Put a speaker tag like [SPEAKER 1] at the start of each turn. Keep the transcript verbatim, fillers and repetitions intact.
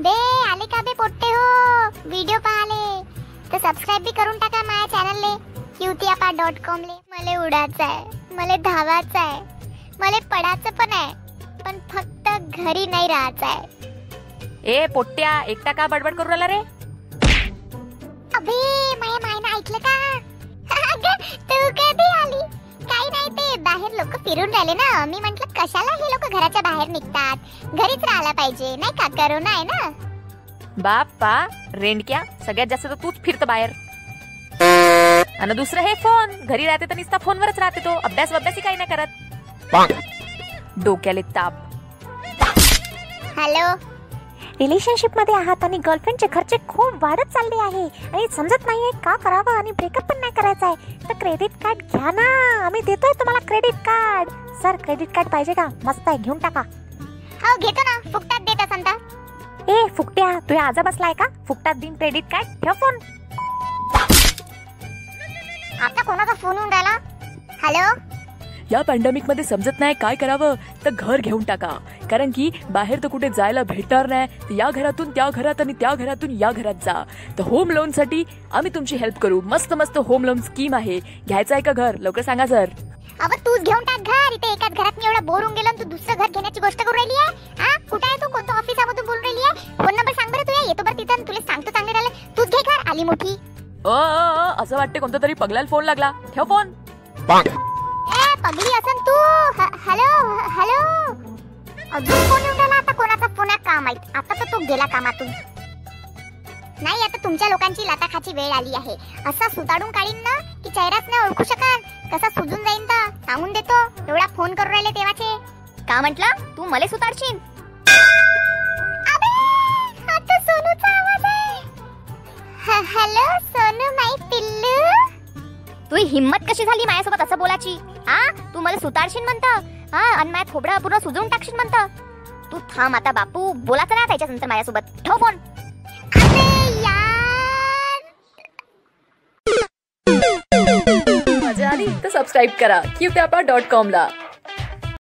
[SPEAKER 1] बे आले का बे पोट्टे हो, व्हिडिओ पाहाले तर सबस्क्राइब बी करून टाका माझ्या चॅनलले क्यूतियापा डॉट कॉम ले. मला उडायचं आहे, मला धावायचं आहे, मला पडायचं पण आहे, पण फक्त घरी नाही राहायचं आहे.
[SPEAKER 2] ए पोट्ट्या, एकटा का बडबड करू राहिला रे?
[SPEAKER 1] अबे माझ्या मायनं ऐकलं का? तू कधी आली? काही नाही, ते बाहेर लोक फिरून राहिले ना. मी म्हंटल कशाला हे लोक घराच्या बाहेर निघतात, घरीच राहायला पाहिजे नाही का, करोना आहे ना.
[SPEAKER 2] बाप्पा रेंडक्या, सगळ्यात जास्त तर तूच फिरत बाहेर. आणि दुसरं हे फोन, घरी राहते तर नुसता फोनवरच राहते तो, अभ्यास अभ्यासही काही नाही करत. डोक्याले ताप.
[SPEAKER 1] हॅलो,
[SPEAKER 3] रिलेशनशिप मध्ये आहात आणि गर्लफ्रेंडचे खर्च खूप वाढत चालले आहे आणि समजत नाहीये का करावं आणि ब्रेकअप पण नाही करायचा आहे, तर क्रेडिट कार्ड घ्या ना, आम्ही देतोय तुम्हाला credit card. Sir credit card पाहिजे का? मस्त आहे, घेऊन टाका.
[SPEAKER 1] हो घेतो ना, फुकटात देत असन तर.
[SPEAKER 3] ए फुकट्या, तू आजा बसलाय का? फुकटात दिन क्रेडिट कार्ड, ठेव फोन.
[SPEAKER 1] आता कोणाचा फोन येऊन राहिला? हॅलो,
[SPEAKER 4] या पॅन्डेमिक मध्ये समजत नाही काय करावं, तर घर घेऊन टाका. कारण की बाहेर तर कुठे जायला भेटणार नाही, तर या घरातून त्या घरात आणि त्या घरातून या घरात जा. तर होम लोन साठी आम्ही तुमची हेल्प करू. मस्त मस्त होम लोन स्कीम आहे. घ्यायचं आहे का घर? लवकर सांगा सर.
[SPEAKER 1] अब तूच घेऊन टाक घर. इथे एकाच घरात मी एवढा बोर होऊन गेलो, तू दुसरं घर घेण्याची गोष्ट करू राहिली आहे. हा कुठे आहे तू? कोणत्या ऑफिसामधून बोलून राहिली आहे? फोन नंबर सांग बरं तुझ्या, येतो बरं तिथं, तुला सांगतो चांगले राहिले. तूच घे घर, आली मोठी.
[SPEAKER 4] अ असं वाटते कोणता तरी पगलाला फोन लागला. ठेव फोन.
[SPEAKER 1] ए पगली असन तू. हॅलो हॅलो, अजून फोन येऊन राहिला. आता कोणाचा फोन आहे का माहित. आता तर तो गेला कामातून. नाही, आता तुमच्या लोकांची लाताखाची वेळ आली आहे. असा सुताडून काढीन ना की चेहराच नाही ओळखू शकाल. कसा सुजून जाईन तर सांगून देतो. एवढा फोन करू राहिले तेव्हाचे.
[SPEAKER 2] का म्हटलं? तू मले सुतारशील?
[SPEAKER 1] अबे हा तर सोनूचा आवाज आहे. हॅलो सोनू माई पिल्लू.
[SPEAKER 2] तुझी हिम्मत कशी झाली माझ्यासोबत असं बोलायची? हा तू मला सुतारशील म्हणता, हा आणि माझ्या थोबडा पूर्ण सुजवून टाकशील म्हणता. तू थांब आता बापू, बोलायचं ना त्याच्यानंतर माझ्यासोबत. ठेव फोन.
[SPEAKER 1] अरे यार,
[SPEAKER 4] मजा आली तर सबस्क्राईब करा क्यूतियापा डॉट कॉम ला.